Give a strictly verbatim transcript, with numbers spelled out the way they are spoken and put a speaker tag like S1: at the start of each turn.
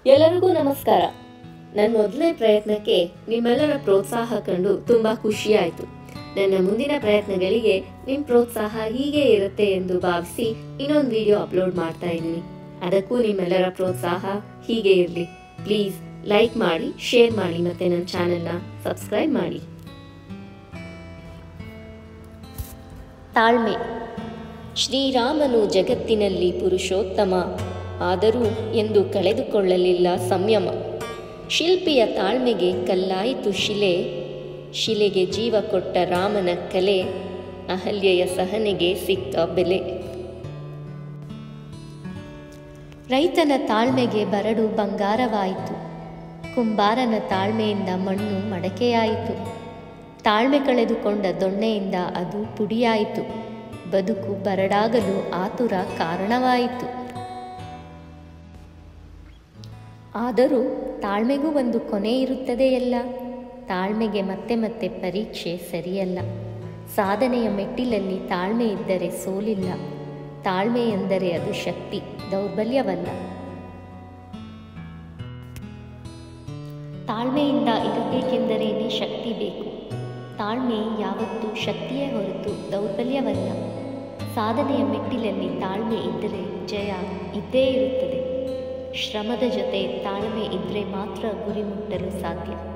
S1: ಎಲ್ಲರಿಗೂ ನಮಸ್ಕಾರ. ನನ್ನ ಮೊದಲನೇ ಪ್ರಯತ್ನಕ್ಕೆ ನಿಮ್ಮೆಲ್ಲರ ಪ್ರೋತ್ಸಾಹ ಕಂಡು ತುಂಬಾ ಖುಷಿಯಾಯಿತು. ನನ್ನ ಮುಂದಿನ ಪ್ರಯತ್ನಗಳಿಗೆ ನಿಮ್ಮ ಪ್ರೋತ್ಸಾಹ ಹೀಗೆ ಇರುತ್ತೆ ಎಂದು ಭಾವಿಸಿ ಇನ್ನೊಂದು ವಿಡಿಯೋ ಅಪ್ಲೋಡ್ ಮಾಡ್ತಾ ಇದ್ದೀನಿ. ಅದಕ್ಕೂ ನಿಮ್ಮೆಲ್ಲರ ಪ್ರೋತ್ಸಾಹ ಹೀಗೆ ಇರಲಿ. ಪ್ಲೀಸ್ ಲೈಕ್ ಮಾಡಿ, ಶೇರ್ ಮಾಡಿ ಮತ್ತೆ ನನ್ನ ಚಾನೆಲ್ನ ಸಬ್ಸ್ಕ್ರೈಬ್ ಮಾಡಿ. ತಾಳ್ಮೆ. ಶ್ರೀರಾಮನು ಜಗತ್ತಿನಲ್ಲಿ ಪುರುಷೋತ್ತಮ, ಆದರೂ ಎಂದು ಕಳೆದುಕೊಳ್ಳಲಿಲ್ಲ ಸಂಯಮ. ಶಿಲ್ಪಿಯ ತಾಳ್ಮೆಗೆ ಕಲ್ಲಾಯಿತು ಶಿಲೆ, ಶಿಲೆಗೆ ಜೀವ ಕೊಟ್ಟ ರಾಮನ ಕಲೆ, ಅಹಲ್ಯೆಯ ಸಹನೆಗೆ ಸಿಕ್ಕ ಬೆಲೆ. ರೈತನ ತಾಳ್ಮೆಗೆ ಬರಡು ಬಂಗಾರವಾಯಿತು, ಕುಂಬಾರನ ತಾಳ್ಮೆಯಿಂದ ಮಣ್ಣು ಮಡಕೆಯಾಯಿತು. ತಾಳ್ಮೆ ಕಳೆದುಕೊಂಡ ದೊಣ್ಣೆಯಿಂದ ಅದು ಪುಡಿಯಾಯಿತು, ಬದುಕು ಬರಡಾಗಲು ಆತುರ ಕಾರಣವಾಯಿತು. ಆದರೂ ತಾಳ್ಮೆಗೂ ಒಂದು ಕೊನೆ ಇರುತ್ತದೆಯಲ್ಲ. ತಾಳ್ಮೆಗೆ ಮತ್ತೆ ಮತ್ತೆ ಪರೀಕ್ಷೆ ಸರಿಯಲ್ಲ. ಸಾಧನೆಯ ಮೆಟ್ಟಿಲಲ್ಲಿ ತಾಳ್ಮೆ ಇದ್ದರೆ ಸೋಲಿಲ್ಲ. ತಾಳ್ಮೆ ಎಂದರೆ ಅದು ಶಕ್ತಿ, ದೌರ್ಬಲ್ಯವಲ್ಲ. ತಾಳ್ಮೆಯಿಂದ ಇರಬೇಕೆಂದರೇನೆ ಶಕ್ತಿ ಬೇಕು. ತಾಳ್ಮೆ ಯಾವತ್ತೂ ಶಕ್ತಿಯೇ ಹೊರತು ದೌರ್ಬಲ್ಯವಲ್ಲ. ಸಾಧನೆಯ ಮೆಟ್ಟಿಲಲ್ಲಿ ತಾಳ್ಮೆ ಇದ್ದರೆ ಜಯ ಇದ್ದೇ ಇರುತ್ತದೆ. ಶ್ರಮದ ಜೊತೆ ತಾಳ್ಮೆ ಇದ್ದರೆ ಮಾತ್ರ ಗುರಿ ಮುಟ್ಟಲು ಸಾಧ್ಯ.